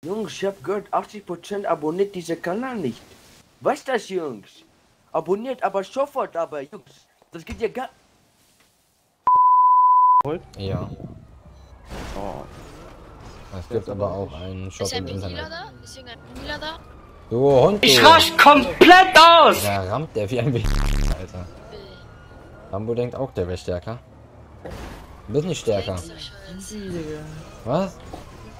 Jungs, ich hab gehört, 80% abonniert diesen Kanal nicht. Was ist das, Jungs? Abonniert aber sofort, aber Jungs, das geht ja gar... Ja. Oh. Es gibt aber auch einen Shop Ist ein im Internet. Lila da? Ist irgendein Lila da? Du Hund, du. Ich rasch komplett aus! Da rammt der wie ein Alter. Rambo denkt auch, der wäre stärker. Du bist nicht stärker. Was?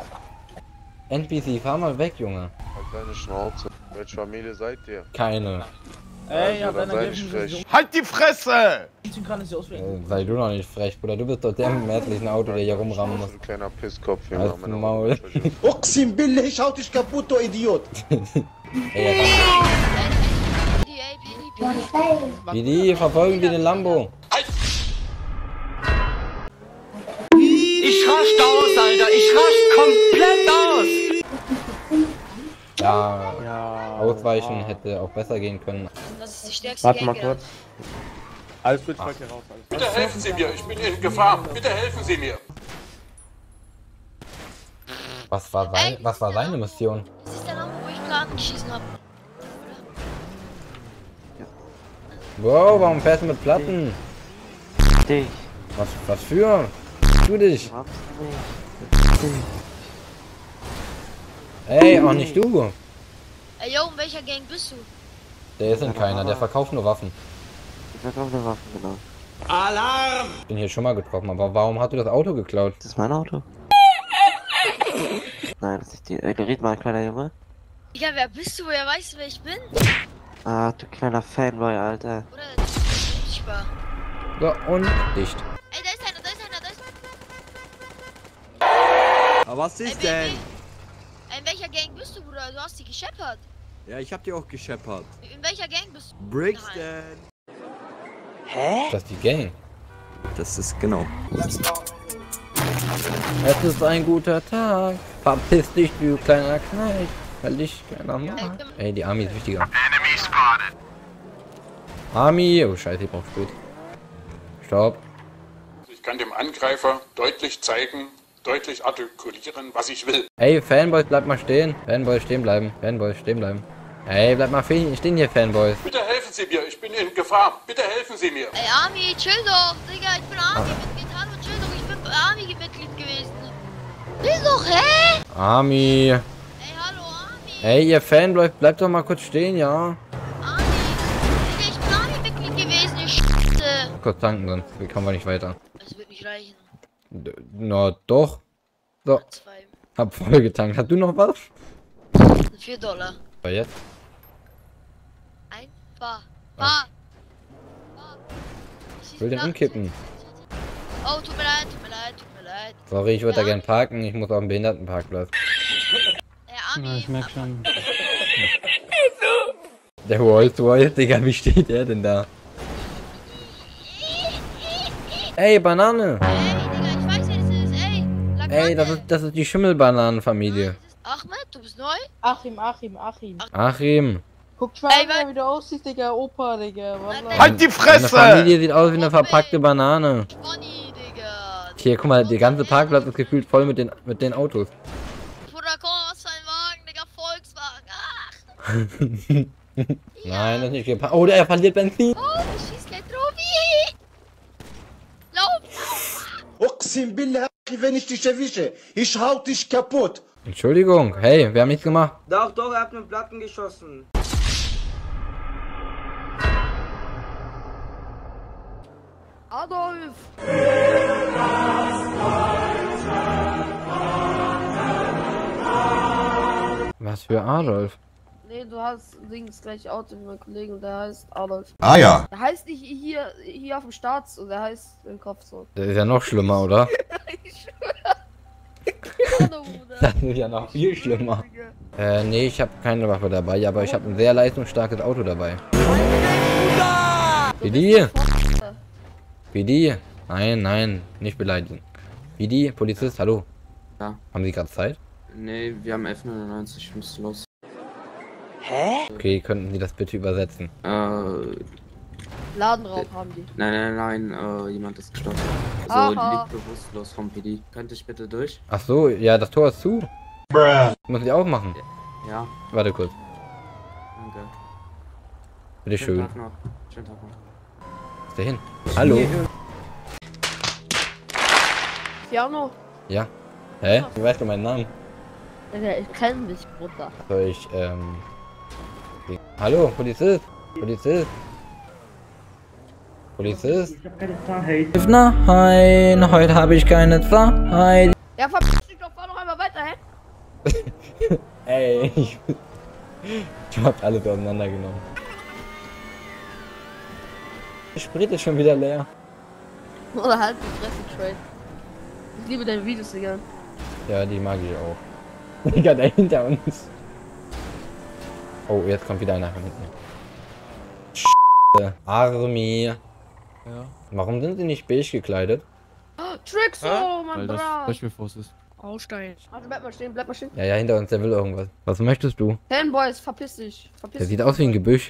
NPC, fahr mal weg, Junge. Halt deine Schnauze. Welche Familie seid ihr? Keine. Ey, also, dann sei nicht frech. Halt die Fresse! Sei du noch nicht frech, Bruder. Du bist doch der im mäßlichen Auto, der hier rumrammen muss. Ein kleiner Pisskopf hier. Als Maul. اقسم بالله ich hau dich kaputt, du Idiot. Ey, wie die verfolgen die den Lambo. Ich rasch aus, Alter! Ich rasch komplett aus! Ja, ausweichen hätte auch besser gehen können. Das ist die stärkste Warte mal Gang, kurz. Alles gut, folgt hier raus. Alles gut. Bitte helfen Sie mir, ich bin in Gefahr. Bitte helfen Sie mir. Was war seine Mission? Das ist der Name, wo ich gerade angeschissen habe. Wow, warum fährst du mit Platten? Dich. Was für? Du dich. Ey, auch nicht du. Ey, yo, in welcher Gang bist du? Der ist in keiner, der verkauft nur Waffen. Ich verkaufe eine Waffe, genau. Alarm! Ich bin hier schon mal getroffen, aber warum hast du das Auto geklaut? Ist das mein Auto? Nein, das ist die... red mal, kleiner Junge. Digga, wer bist du? Woher weißt du, wer ich bin? Ah, du kleiner Fanboy, Alter. Oder der ist unsichtbar. So, und dicht. Ey, da ist einer, da ist einer, da ist einer. Aber was ist Ey, denn? In welcher Gang bist du, Bruder? Du hast die gescheppert. Ja, ich hab die auch gescheppert. In welcher Gang bist du? Brixton. Das ist die Gang. Das ist genau. Es ist ein guter Tag. Verpiss dich, du kleiner Knecht. Weil dich keiner mag. Ey, die Army ist wichtiger. Army. Oh, scheiße, ich brauch Sprit. Stopp. Ich kann dem Angreifer deutlich zeigen, deutlich artikulieren, was ich will. Ey, Fanboys, bleib mal stehen. Fanboys, stehen bleiben. Fanboys, stehen bleiben. Ey, bleib mal stehen hier, Fanboys. Bitte helfen Sie mir, ich bin in Gefahr. Bitte helfen Sie mir. Ey, Army, chill doch. Digga, ich bin Army-Mitglied. Hallo, chill doch. Ich bin Army-Mitglied gewesen. Chill doch, hä? Army. Ey, hallo, Army. Ey, ihr Fanboys, bleibt doch mal kurz stehen, ja? Army. Digga, ich bin Army-Mitglied gewesen, ihr Scheiße. Kurz tanken, sonst kommen wir nicht weiter. Das wird nicht reichen. Na doch. So, 2. hab voll getankt. Hast du noch was? $4. Aber jetzt? Ein Bar. Ich will den umkippen. Oh, tut mir leid, tut mir leid, tut mir leid. Sorry, ich würde da gern parken. Ich muss auf dem Behindertenparkplatz. Army. Ich merk schon. Der Rolls-Royce, Digga, wie steht der denn da? Ey, Banane! Ey, Digga, ich weiß, wer das ist. Ey, Ey, das ist die Schimmelbananenfamilie. Ahmed, du bist neu? Achim. Achim. Guck mal, Ey, wie du aussiehst, Digga. Opa, Digga. Wallah. Halt die Deine Fresse! Familie sieht aus wie eine verpackte Banane. Bonnie, Digga. Hier, guck mal, der ganze Parkplatz ist gefühlt voll mit den Autos. Bruder, komm aus deinem Wagen, Digga, Volkswagen. Ach. Nein, das ist nicht geparkt. Oh, der verliert Benzin. Oh, du schießt gleich Trobi. Lauf. اقسم بالله wenn ich dich erwische, ich hau dich kaputt. Entschuldigung, hey, wir haben nichts gemacht. Doch, er hat mit Platten geschossen. Adolf! Was für Adolf? Nee, du hast Dings gleich Auto wie mein Kollege und der heißt Adolf. Ah ja. Der heißt nicht hier auf dem Staats und der heißt im Kopf so. Das ist ja noch schlimmer, oder? Ich schwöre. Bruder. Das ist ja noch viel schlimmer. Nee, ich habe keine Waffe dabei, aber ich habe ein sehr leistungsstarkes Auto dabei. Wie die? Wie die? Nein, nicht beleidigen. Wie die? Polizist, hallo? Ja. Haben Sie gerade Zeit? Nee, wir haben 11:99, ich muss los. Okay, könnten Sie das bitte übersetzen? Ladenraub haben die. Nein, jemand ist gestorben. Aha. Also liegt bewusstlos vom PD. Könnte ich bitte durch? Ach so, ja, das Tor ist zu. Muss ich auch machen? Ja, Warte kurz. danke. Bitte schön. Tag noch. Schönen Tag noch. Wo ist der hin? Hallo? Piano. Ja. Hä? Wie weißt du meinen Namen? Ja, ich kenn dich, Bruder. Soll ich, Hallo, Polizist? Polizist? Polizist? Ich hab keine Zeit. Nein, heute habe ich keine Zeit. Ja, verpiss dich doch, fahr noch einmal weiter, hä? Ey, ich hab alles auseinandergenommen. Der Sprit ist schon wieder leer. Oder halt die Fresse, Trade. Ich liebe deine Videos, Digga. Ja, die mag ich auch. Digga, da hinter uns. Oh, jetzt kommt wieder einer mit mir. Army. Ja. Warum sind sie nicht beige gekleidet? Tricks, oh, mein Bruder. Beispielfuß ist. Aussteigen. Also bleib mal stehen, bleib mal stehen. Ja, hinter uns, der will irgendwas. Was möchtest du? Fanboys, verpiss dich. Verpiss Der dich. sieht aus wie ein Gebüsch.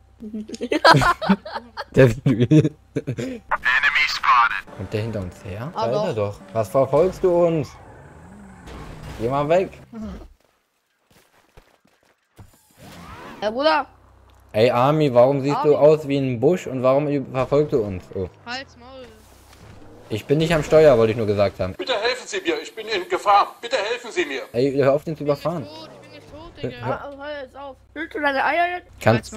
Der Kommt der hinter uns her? Ah, Da ist er doch. Was verfolgst du uns? Geh mal weg. Herr Bruder. Ey Army, warum siehst du aus wie ein Busch und warum verfolgst du uns? Oh. Halt's Maul. Ich bin nicht am Steuer, wollte ich nur gesagt haben. Bitte helfen Sie mir, ich bin in Gefahr. Bitte helfen Sie mir. Ey, hör auf den zu überfahren. Ich bin nicht tot, Digga. Hör jetzt auf. Willst du deine Eier jetzt? Kannst.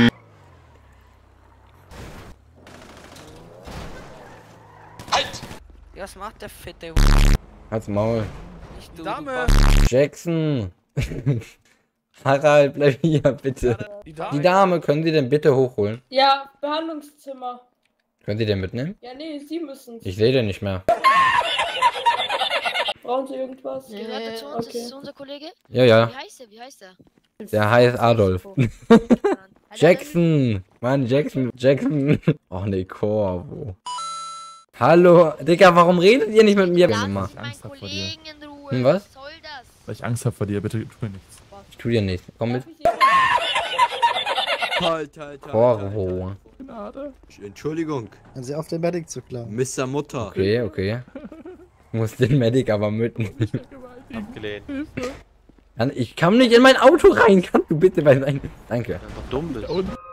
Halt! Was macht der fette Halt's Maul. Ich Dame? Jackson. Harald, bleib hier, bitte. Die Dame, können Sie denn bitte hochholen? Ja, Behandlungszimmer. Können Sie den mitnehmen? Ja, nee, Sie müssen. Ich sehe den nicht mehr. Brauchen Sie irgendwas? Gehört er zu uns? Ist das unser Kollege? Ja, ja. Wie heißt der? Wie heißt der? Der heißt Adolf. Jackson. Mann, Jackson. Jackson. Oh ne, Corvo. Hallo. Digga, warum redet ihr nicht mit mir? Lass Immer. meinen Kollegen in Ruhe. Hm, was? Was soll das? Weil ich Angst habe vor dir, bitte tu mir nichts. Ich tu dir nichts. Komm mit. Halt. Corvo. Gnade. Entschuldigung. Dann sie auf den Medic zu klauen. Mr. Mutter. Okay, okay. Ich muss den Medic aber mitnehmen. Abgelehnt. Ich kann nicht in mein Auto rein. Kannst du bitte bei sein? Danke. Wenn du dumm bist.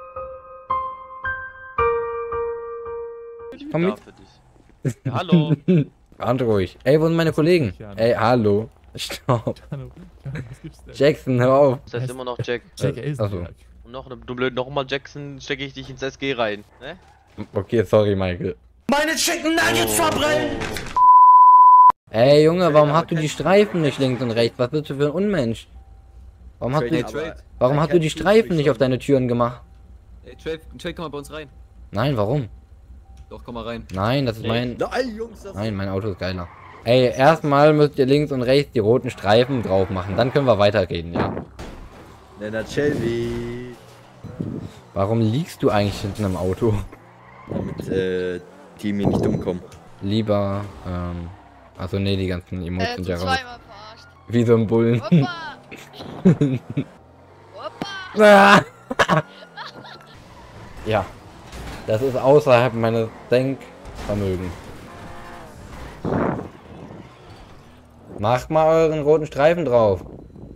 Komm mit. Ja, hallo. Wand ruhig. Ey, wo sind meine Kollegen? Ey, hallo. Stopp. Was gibt's denn? Jackson, hör auf. Das heißt immer noch Jack. Jack Achso. Eisenberg. Und du blöd, nochmal Jackson, stecke ich dich ins SG rein. Ne? Okay, sorry, Michael. Meine Chicken Nuggets verbrennen! Ey, Junge, warum hast du die Streifen nicht links und rechts? Was bist du für ein Unmensch? Warum hast du die Streifen nicht auf deine Türen gemacht? Ey, Trade, komm mal bei uns rein. Nein, warum? Doch, komm mal rein. Nein, das ist mein... Nein, Jungs, das Nein, mein Auto ist geiler. Ey, erstmal müsst ihr links und rechts die roten Streifen drauf machen. Dann können wir weiterreden, ja. Lennart Shelby. Warum liegst du eigentlich hinten im Auto? Damit, die mir nicht umkommen. Lieber, also nee, die ganzen Emotes sind ja raus. Zweimal verarscht. Wie so ein Bullen. Hoppa! Hoppa! Ja. Das ist außerhalb meines Denkvermögens. Macht mal euren roten Streifen drauf.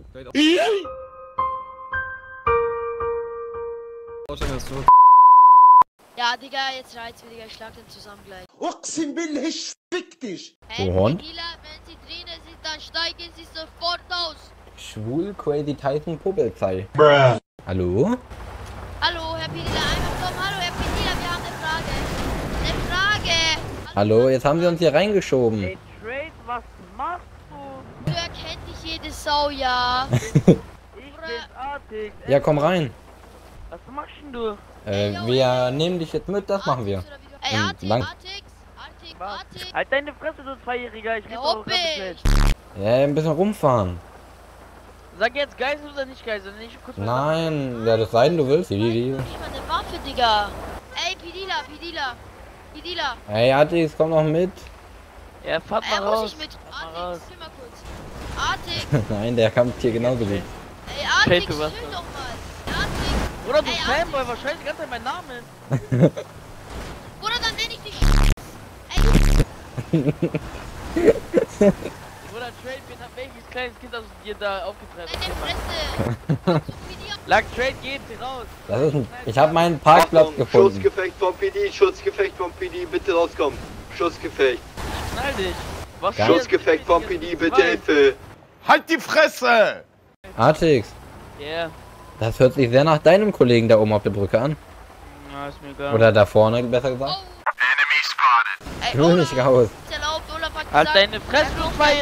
Ja, Digga, jetzt reizt mir, Digga. Ich schlag den zusammen gleich. Uqsim billah, ich fick dich! Hey, Hund? Tequila, wenn sie drinnen sind, dann steigen sie sofort aus. Schwul Crazy Tyson Puppelzei. Hallo? Hallo, Herr Pedila, einmal kommen. Hallo, Herr Pedila, wir haben eine Frage. Hallo, jetzt haben sie uns hier reingeschoben. Ey, Trade, was machst du? Du erkennt dich jede Sau, ja. Ich bin's Artig. Ja, komm rein. Was machst denn du? Wir nehmen dich jetzt mit, das machen wir. Ey, Artix, Lang- Artix. Halt deine Fresse, du Zweijähriger. Ich rede Ja, auch Hoppe. damit. Ja, ein bisschen rumfahren. Sag jetzt Geisel oder nicht Geisel? Nicht kurz Nein, ja, das sei denn, du willst. Ich mal eine Waffe, Digga. Ey, Pedila. Hey, Artix, komm noch mit. Ja, fahrt mal Muss raus. ich mit? Fahr mal raus. Artix, chill mal kurz. Artix. Nein, der kommt hier genauso gut. Ey, Hey, Artix, du chill was? doch mal. Artix. Bruder, du Ey, Fanboy, Artix. wahrscheinlich die ganze Zeit mein Name. Bruder, dann nenn ich dich. Ey, Bruder, Trade, welches kleines Kind aus dir da aufgetreibt. Fresse! Lack Trade geht raus! Das ist ich habe meinen Parkplatz gefunden. Schussgefecht vom PD, bitte rauskommen. Schussgefecht. Schnall dich! Was Schussgefecht vom PD, bitte Hilfe. Halt die Fresse! Artix, Yeah. das hört sich sehr nach deinem Kollegen da oben auf der Brücke an. Na, ist mir egal. Oder da vorne, besser gesagt. Ey, Ich will nicht raus. ist erlaubt, Olaf hat Halt gesagt, deine Fresse, du Feier!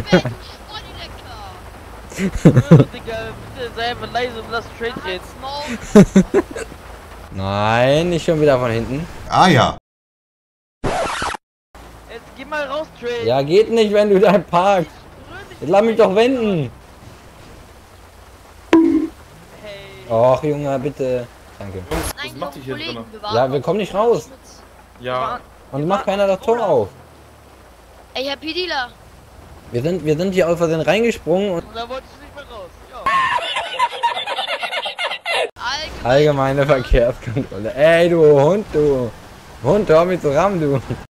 Digga, bitte sei einfach leise und lass Trade reden. Nein, nicht schon wieder von hinten. Ah ja. Jetzt geh mal raus, Trade! Ja, geht nicht, wenn du da parkst. Jetzt lass mich doch wenden. Hey. Och, Junge, bitte. Danke. Nein, macht hier drin? Ja, wir kommen nicht raus. Ja. Und macht keiner das Tor auf. Ey, Herr Pidila. Wir sind hier aus Versehen reingesprungen und... Und da wolltest du nicht mehr raus. Ja. Allgemeine Verkehrskontrolle. Ey, du Hund, du. Hund, hör mich zu rammen, du.